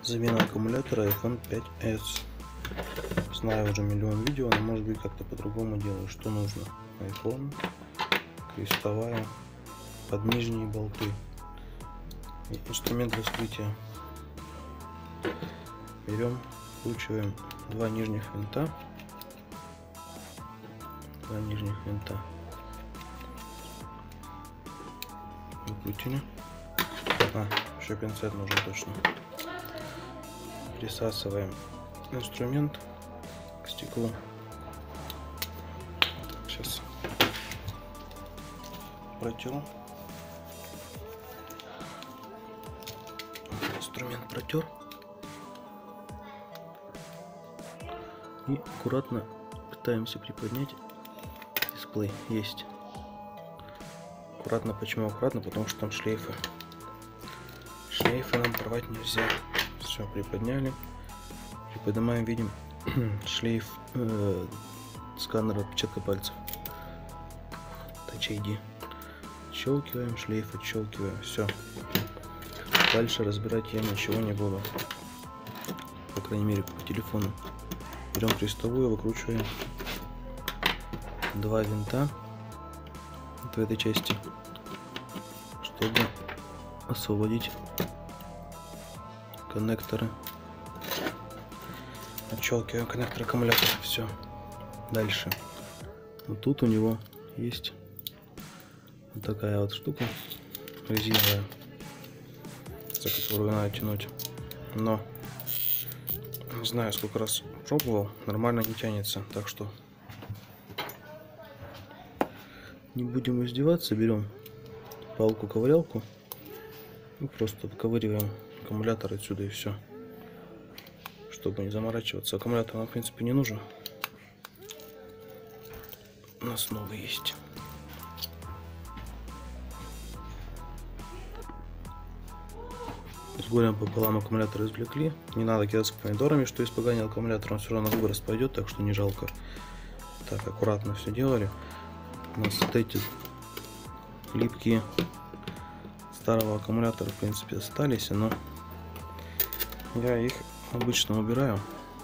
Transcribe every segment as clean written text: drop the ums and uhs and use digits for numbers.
Замена аккумулятора iPhone 5s. Знаю уже миллион видео, но может быть как-то по-другому делаю. Что нужно? iPhone, крестовая, под нижние болты и инструмент для вскрытия. Берем, вкручиваем два нижних винта. Выкрутили. Еще пинцет нужен точно. Присасываем инструмент к стеклу. Сейчас протеру. Инструмент протер. И аккуратно пытаемся приподнять дисплей. Есть. Аккуратно. Почему аккуратно? Потому что там шлейфы. Шлейфы нам порвать нельзя. Все, приподняли. Приподнимаем, видим шлейф сканера отпечатка пальцев. Touch ID. Отщелкиваем, шлейф отщелкиваем. Все. Дальше разбирать я ничего не буду. По крайней мере по телефону. Берем крестовую, выкручиваем два винта в этой части, чтобы освободить коннекторы. Отщелкиваем коннектор аккумулятора. Все. Дальше. Вот тут у него есть вот такая вот штука резиновая, за которую надо тянуть. Но не знаю, сколько раз пробовал, нормально не тянется. Так что не будем издеваться, берем палку-ковырялку и просто отковыриваем аккумулятор отсюда и все, чтобы не заморачиваться. Аккумулятор нам в принципе не нужен, у нас новый есть. С горем пополам аккумулятор извлекли. Не надо кидаться помидорами, что испоганил аккумулятор, он все равно в выброс пойдет, так что не жалко. Так, аккуратно все делали. У нас вот эти липкие старого аккумулятора в принципе остались, но я их обычно убираю,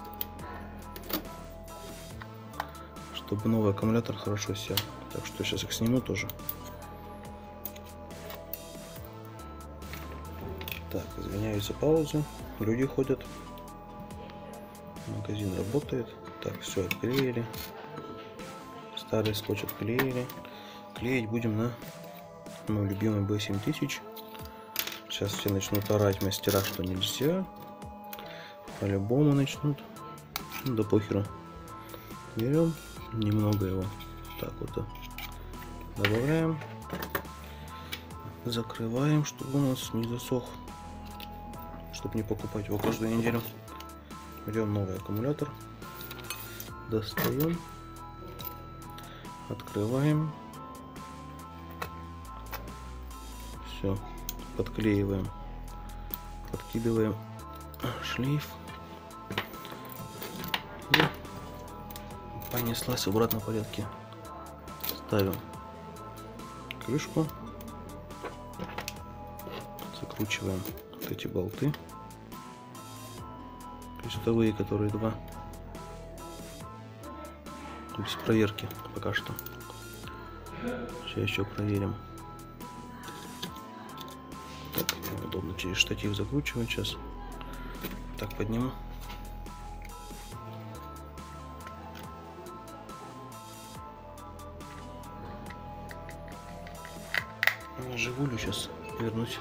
чтобы новый аккумулятор хорошо сел. Так что сейчас их сниму тоже. Так, извиняюсь за паузу. Люди ходят. Магазин работает. Так, все отклеили. Старый скотч отклеили. Клеить будем на мой любимый B7000. Сейчас все начнут орать мастера, что нельзя. По-любому начнут. Ну, да похеру. Берем немного его. Так вот. Добавляем. Закрываем, чтобы у нас не засох. Чтобы не покупать его каждую неделю. Берем новый аккумулятор. Достаем. Открываем. Все. Подклеиваем. Подкидываем шлейф. И понеслась в обратном порядке. Ставим крышку. Закручиваем вот эти болты. Крестовые, которые два. Без проверки пока что. Сейчас еще проверим. Так, неудобно через штатив закручивать сейчас. Так, подниму. Живулю сейчас вернуть.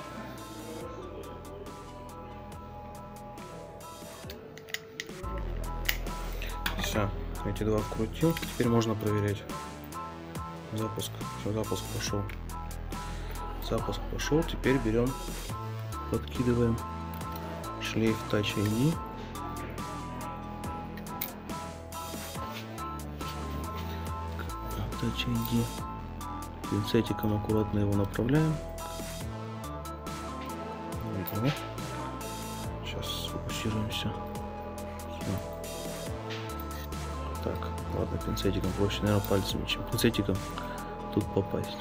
Все, эти два вкрутил. Теперь можно проверять запуск. Все, запуск пошел. Запуск пошел. Теперь берем, подкидываем шлейф Touch ID. Touch ID. Пинцетиком аккуратно его направляем. Видимо. Сейчас сфокусируемся. Все. Так, ладно, пинцетиком проще, наверное, пальцами, чем пинцетиком тут попасть.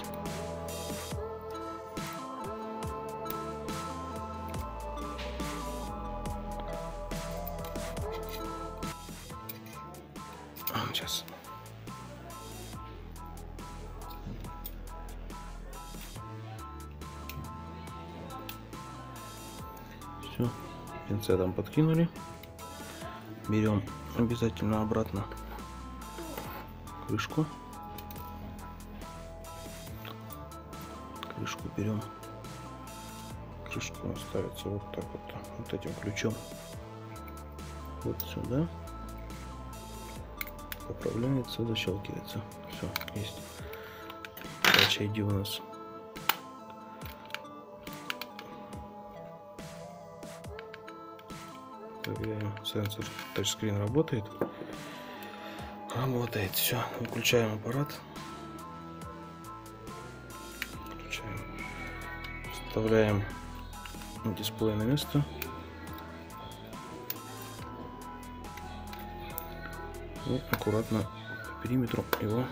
Сейчас. Все, пинцетом подкинули. Берем обязательно обратно крышку. Крышку берем. Крышка ставится вот так вот этим ключом. Вот сюда. Поправляется, защелкивается. Все, есть. Touch ID у нас. Проверяем, сенсор тачскрин работает. Работает, все. Выключаем аппарат. Включаем. Вставляем дисплей на место. И аккуратно по периметру его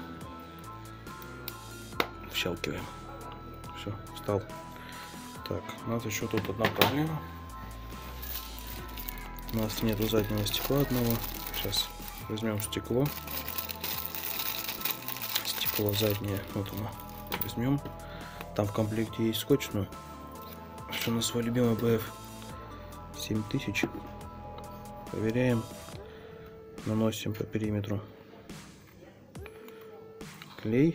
вщелкиваем. Все, встал. Так, у нас еще тут одна проблема. У нас нету заднего стекла одного. Сейчас возьмем стекло. Стекло заднее. Вот оно. Возьмем. Там в комплекте есть скотч, но что у нас свой любимый BF 7000. Проверяем. Наносим по периметру клей.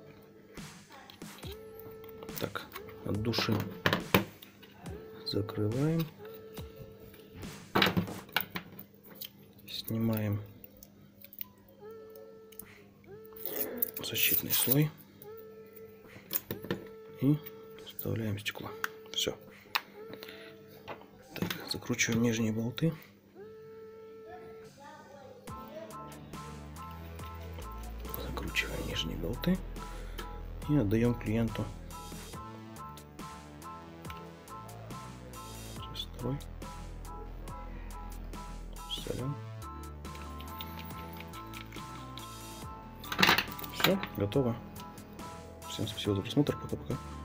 Так, от души закрываем. Снимаем защитный слой и вставляем стекло. Все. Так, закручиваем нижние болты. Закручиваем нижние болты и отдаем клиенту. Строй. Солим. Все, готово. Всем спасибо за просмотр. Пока-пока.